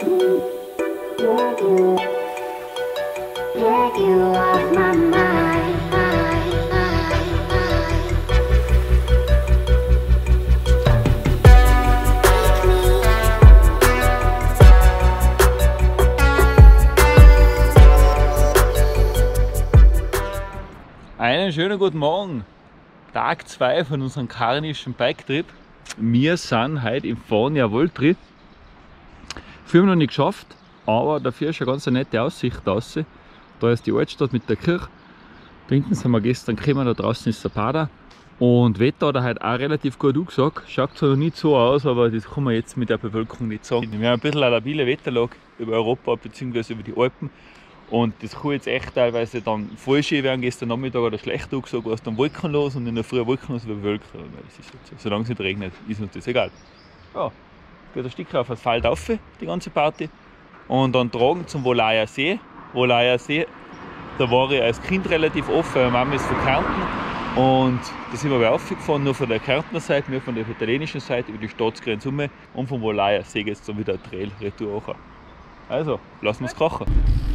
Einen schönen guten Morgen, Tag 2 von unserem karnischen Bike-Trip. Wir sind heute im Fania Voltri. Wir haben noch nicht geschafft, aber dafür ist eine ganz nette Aussicht raus. Da ist die Altstadt mit der Kirche. Da hinten sind wir gestern gekommen, da draußen ist der Pader. Und Wetter hat er heute auch relativ gut angesagt. Schaut zwar noch nicht so aus, aber das kann man jetzt mit der Bewölkung nicht sagen. Wir haben ein bisschen eine labile Wetterlage über Europa bzw. über die Alpen. Und das kann jetzt echt teilweise dann voll schön werden. Gestern Nachmittag oder schlecht angesagt, war es dann wolkenlos und in der Früh wolkenlos über bewölkt. Das ist halt so. Solange es nicht regnet, ist uns das egal. Ja, geht ein Stück auf Asphalt auf, die ganze Party. Und dann tragen zum Wolaer See. Wolaer See, da war ich als Kind relativ oft, meine Mama ist von Kärnten. Und da sind wir aufgefahren, nur von der Kärntner Seite, wir von der italienischen Seite über die Staatsgrenze rum. Und vom Wolaer See geht es dann wieder ein Trail retour auch. Also, lassen wir es krachen.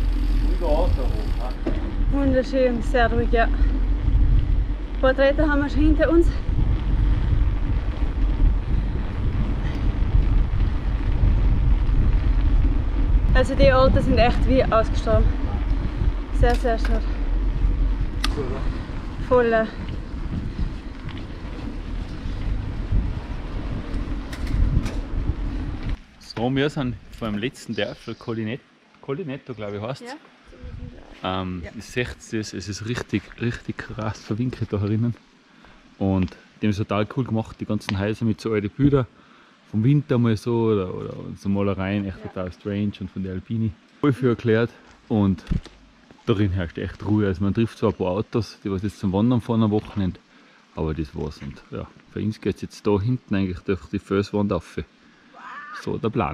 Wunderschön, sehr ruhig, ja. Ein paar Treter haben wir schon hinter uns. Also die Orte sind echt wie ausgestorben. Sehr, sehr schön. Voll. So, wir sind vor dem letzten Dörfel, Collinetto, glaube ich, heißt es. Ja. Ihr seht das, es ist richtig krass verwinkelt da drinnen. Und die haben es total cool gemacht, die ganzen Häuser mit so alten Bildern vom Winter mal so oder so Malereien, echt total strange und von der Alpini. Voll viel erklärt und darin herrscht echt Ruhe. Also man trifft zwar ein paar Autos, die was jetzt zum Wandern fahren am Wochenende, aber das war's. Und ja, für uns geht es jetzt da hinten eigentlich durch die Felswand rauf. So der Plan.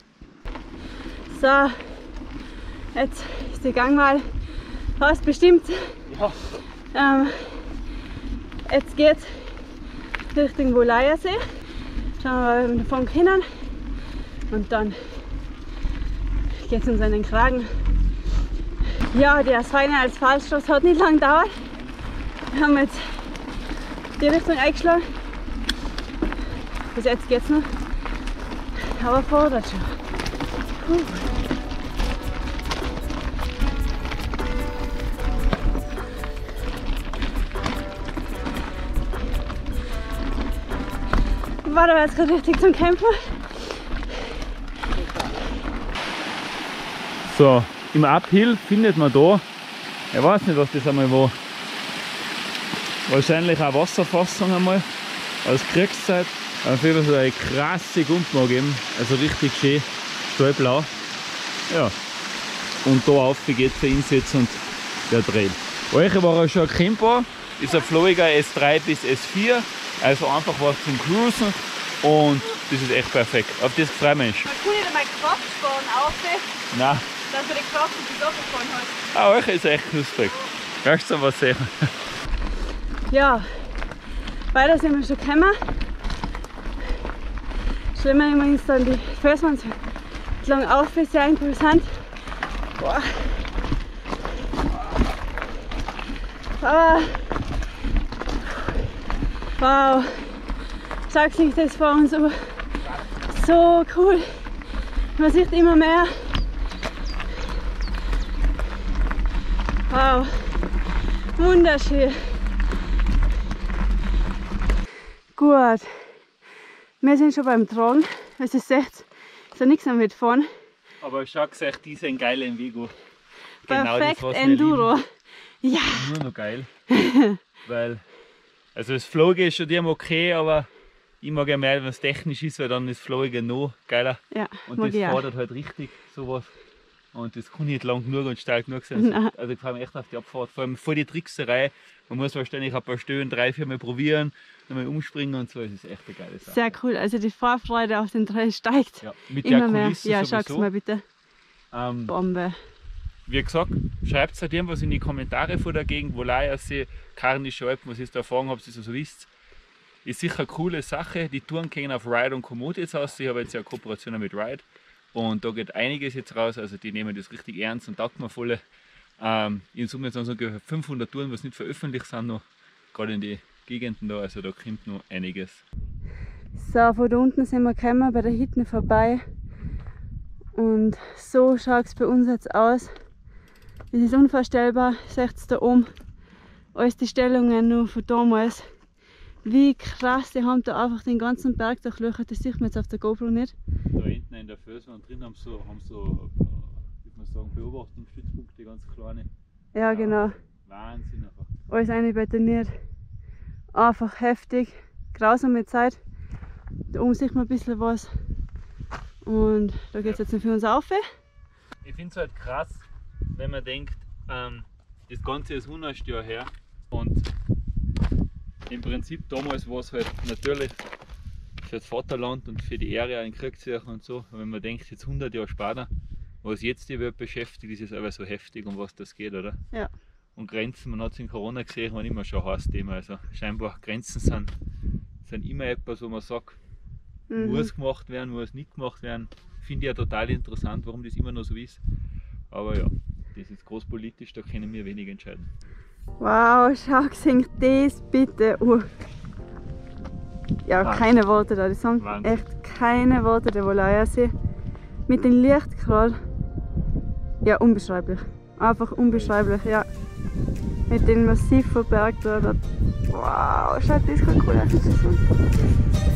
So, jetzt ist die Gangwahl fast bestimmt. Ja. Jetzt geht's Richtung Wolaer See. Schauen wir mal, ob wir davon können. Und dann geht es uns an den Kragen. Ja, der feine Asphaltstraße hat nicht lange gedauert. Wir haben jetzt die Richtung eingeschlagen. Bis jetzt geht's noch. Aber fordert schon. War da jetzt gerade richtig zum Campen. So, im Uphill findet man da, ich weiß nicht, was das einmal war, wahrscheinlich eine Wasserfassung einmal, als Kriegszeit. Auf jeden Fall so eine krasse Gumpen geben, also richtig schön, stahlblau. Ja, und da auf geht für ihn jetzt und der Trail. Euch war schon ein Camper, ist ein Floriger S3 bis S4, also einfach was zum Cruisen und das ist echt perfekt. Auf das freue ich mich. Man kann nicht einmal Kraft sparen, auf, nein, dass man die Kraft nicht abgefahren hat. Ah, euch ist echt knusprig. Kannst du was sehen? Ja, weiter sind wir schon gekommen. Schlimmer immer ist dann die Felswand lang auf, ist sehr interessant. Boah. Aber wow, schaut sich das vor uns über. So cool. Man sieht immer mehr. Wow, wunderschön. Gut, wir sind schon beim Tragen. Es ist 60, ist ja nichts am Mitfahren. Aber schaut euch diesen geilen Vigo. Perfekt genau Enduro. Ja. Nur noch geil. Weil, also das Flogen ist schon okay, aber ich mag ja mehr, wenn es technisch ist, weil dann ist Flogen noch geiler. Ja, und das fordert halt richtig sowas. Und das kann nicht lang genug und steil genug sein. Also ich freue mich echt auf die Abfahrt. Vor allem voll die Trickserei. Man muss wahrscheinlich ein paar Stöhnen 3-4 Mal probieren, nochmal umspringen und so. Das ist echt eine geile Sache. Sehr cool. Also die Vorfreude auf den Trail steigt. Ja, mit immer der Kulisse mehr. Ja, schau's mal bitte. Bombe. Wie gesagt, schreibt halt irgendwas in die Kommentare von der Gegend, Wolaer See, Karnische Alpen, was ihr da erfahren habt, was ihr so wisst. Ist sicher eine coole Sache. Die Touren gehen auf Ride und Komoot jetzt aus. Ich habe jetzt ja eine Kooperation mit Ride. Und da geht einiges jetzt raus, also die nehmen das richtig ernst und taugt mir voll. In Summe sind es ungefähr 500 Touren, was nicht veröffentlicht sind noch, gerade in die Gegenden da, also da kommt noch einiges. So, von da unten sind wir gekommen, bei der Hütte vorbei. Und so schaut es bei uns jetzt aus. Es ist unvorstellbar, seht ihr da oben, alles die Stellungen nur von damals. Wie krass, die haben da einfach den ganzen Berg durchlöchert, das sieht man jetzt auf der GoPro nicht. Da hinten in der Felswand drin haben so wie man sagen, Beobachtungsstützpunkte, ganz kleine. Ja, genau. Wahnsinn einfach. Alles einbetoniert. Einfach heftig, grausame Zeit. Da oben sieht man ein bisschen was. Und da geht es jetzt noch für uns auf. Ich finde es halt krass, wenn man denkt, das Ganze ist 100 Jahre her und im Prinzip damals war es halt natürlich für das Vaterland und für die Ehre in Kriegszeichen und so. Und wenn man denkt, jetzt 100 Jahre später, was jetzt die Welt beschäftigt, ist es aber so heftig, um was das geht, oder? Ja. Und Grenzen, man hat es in Corona gesehen, waren immer schon ein heißes Thema. Also scheinbar Grenzen sind immer etwas, wo man sagt, muss gemacht werden, muss nicht gemacht werden. Finde ich ja total interessant, warum das immer noch so ist. Aber ja, das ist großpolitisch, da können wir wenig entscheiden. Wow, schau das bitte. Ja, Wahnsinn. Keine Worte da, die sagen Wahnsinn. Echt keine Worte, der Wolaya-See. Mit dem Licht gerade, ja, unbeschreiblich. Einfach unbeschreiblich, ja. Mit dem massiven Berg da. Wow, schaut das gerade cool aus.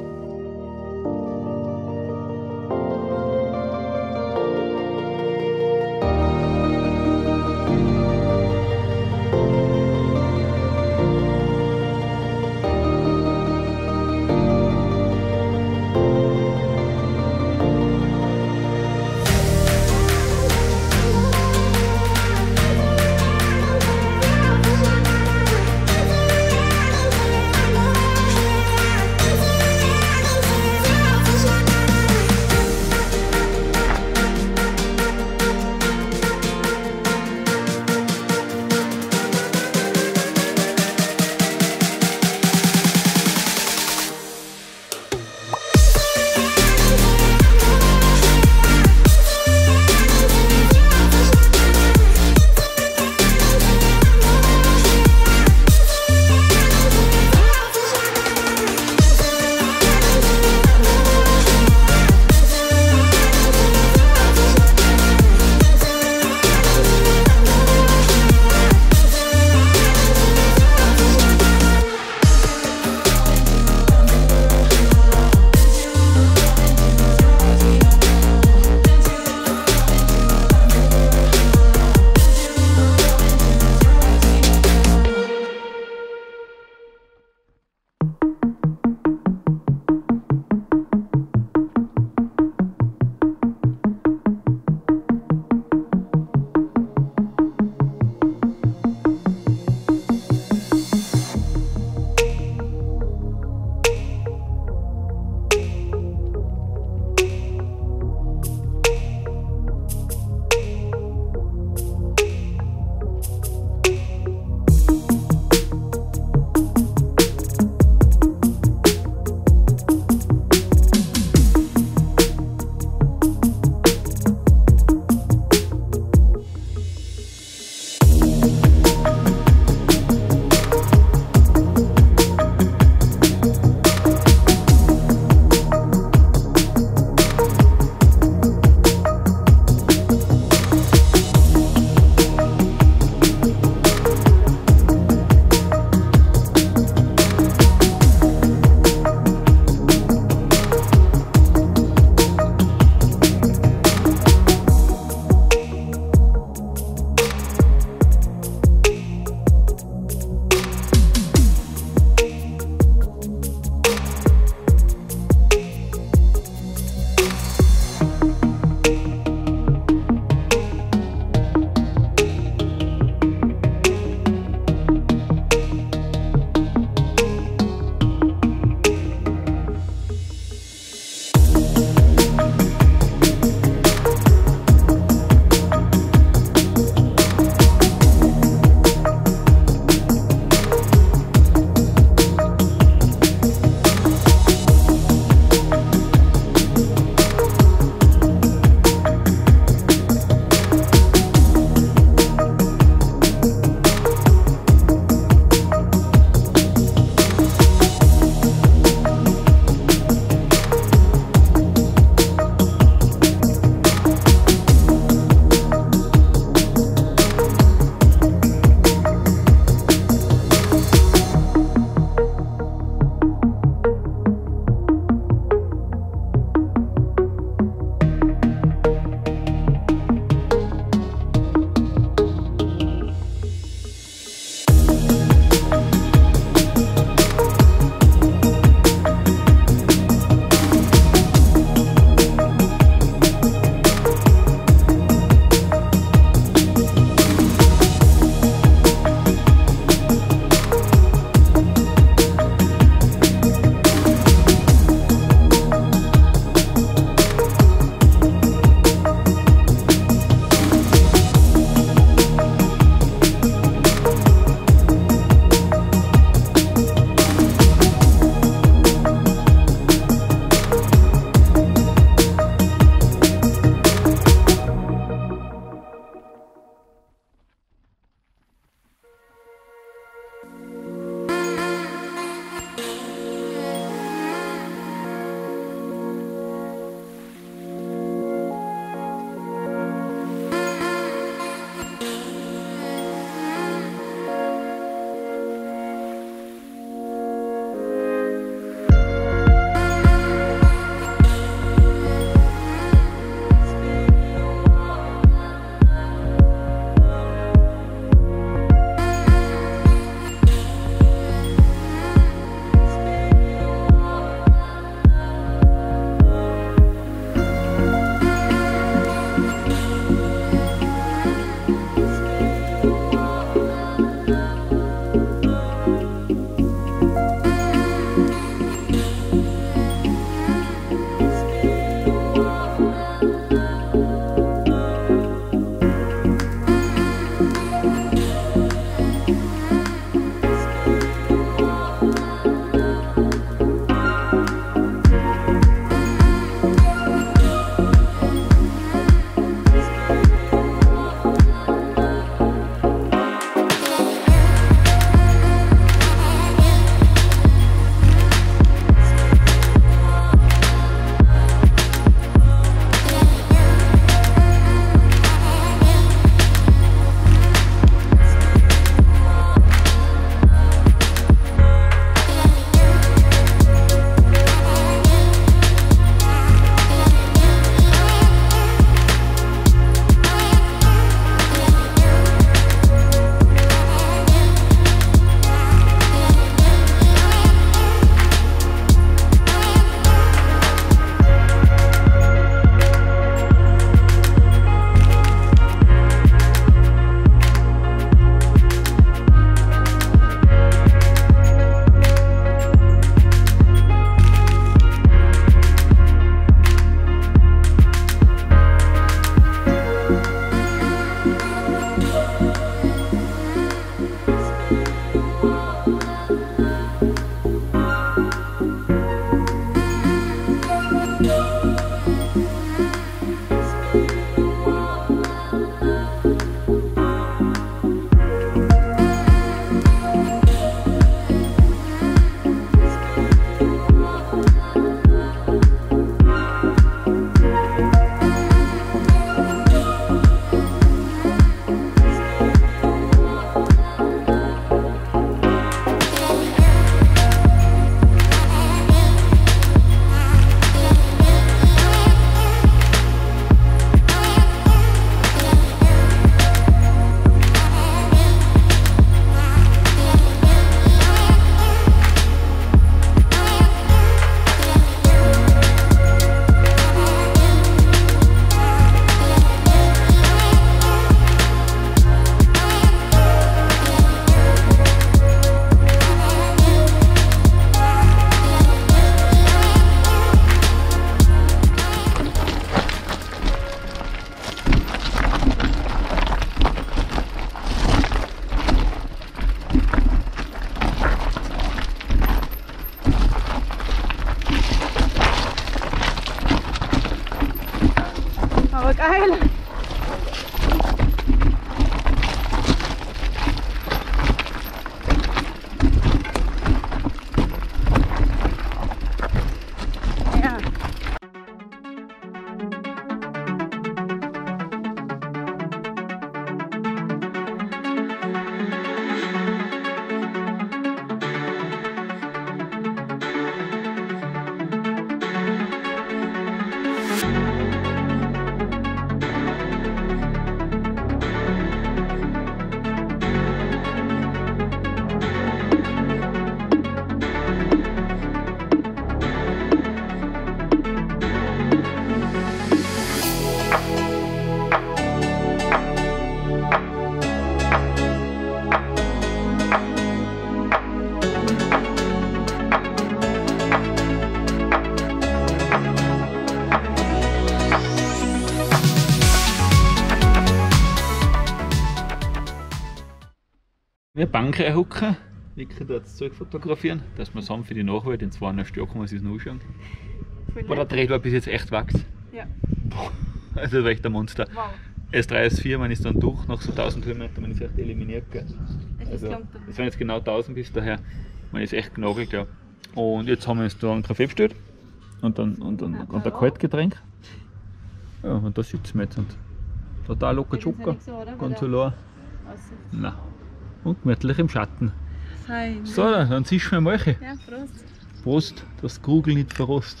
Wir Bank reinhocken, wirklich dort das Zeug fotografieren, dass wir sagen für die Nachwelt in 2,5 Jahren kann man sich das noch anschauen. Aber der Dreh war bis jetzt echt wachs. Ja. Also das war echt ein Monster. Wow. S3, S4, man ist dann durch, nach so 1000 Höhenmetern, man ist echt eliminiert. Gell? Also, das waren jetzt genau 1000 bis daher, man ist echt genagelt. Ja. Und jetzt haben wir uns da einen Kaffee bestellt und ein Kaltgetränk. Ja, und da sitzen wir jetzt und total locker Schocker, ganz allein. Nein. Und gemütlich im Schatten. Fein. So, dann ziehst du mir mal. Ja, Prost. Prost, dass die Kugel nicht verrost.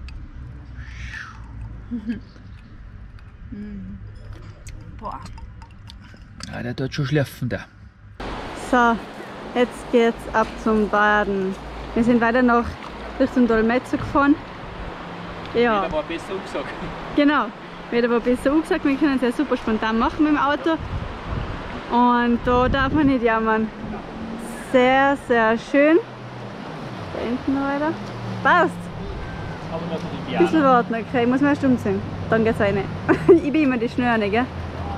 Boah. Ja, der tut schon schlafen, der. So, jetzt geht's ab zum Baden. Wir sind weiter nach Richtung Dolmetzer gefahren. Ja. Wieder mal besser umgesagt. Genau, wird aber besser angesagt, wir können es ja super spontan machen mit dem Auto. Und da darf man nicht jammern. Sehr, sehr schön. Da hinten weiter. Passt. Aber noch ein Ein bisschen warten, okay, ich muss mal erst umziehen. Dann geht's rein. Ich bin immer die Schnüre, gell?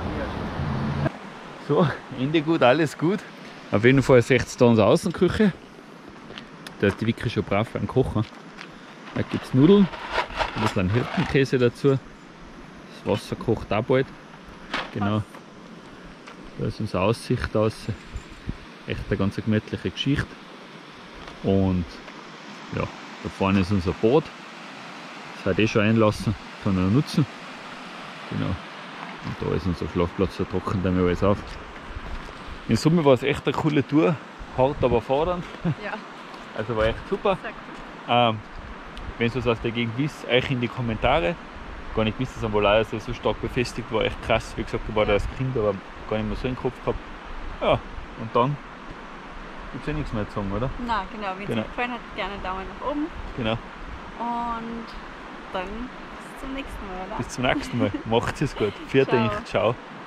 So, Ende gut, alles gut. Auf jeden Fall seht ihr da unsere Außenküche. Da ist die Vicky schon brav beim Kochen. Da gibt es Nudeln, ein bisschen Hirtenkäse dazu. Das Wasser kocht auch bald. Genau. Da ist unsere Aussicht aus. Echt eine ganz gemütliche Geschichte. Und ja, da vorne ist unser Bad. Das hat schon einlassen, kann er nutzen. Genau. Und da ist unser Schlafplatz, da trocknet wir alles auf. In Summe war es echt eine coole Tour, hart aber fordernd. Ja. Also war echt super. Wenn ihr was aus der Gegend wisst, euch in die Kommentare. Gar nicht wisst, dass am Walayersee so stark befestigt war, echt krass. Wie gesagt, ich war da als Kind, aber gar nicht mehr so im Kopf gehabt. Ja, und dann gibt es ja nichts mehr zu sagen, oder? Nein, genau. Wenn es euch gefallen hat, gerne Daumen nach oben. Genau. Und dann bis zum nächsten Mal, oder? Bis zum nächsten Mal. Macht's es gut. Vierte Ciao. Ciao.